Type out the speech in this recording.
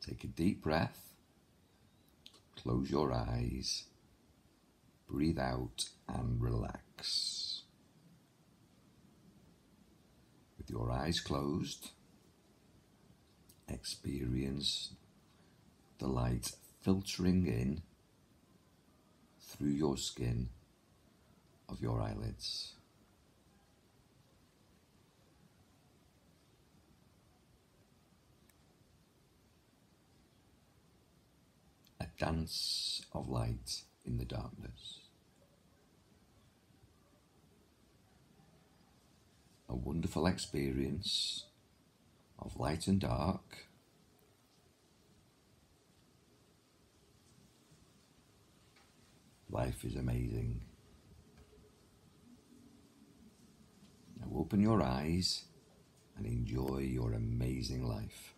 Take a deep breath, close your eyes, breathe out and relax. With your eyes closed, experience the light filtering in through your skin of your eyelids. A dance of light in the darkness. A wonderful experience of light and dark. Life is amazing. Now open your eyes and enjoy your amazing life.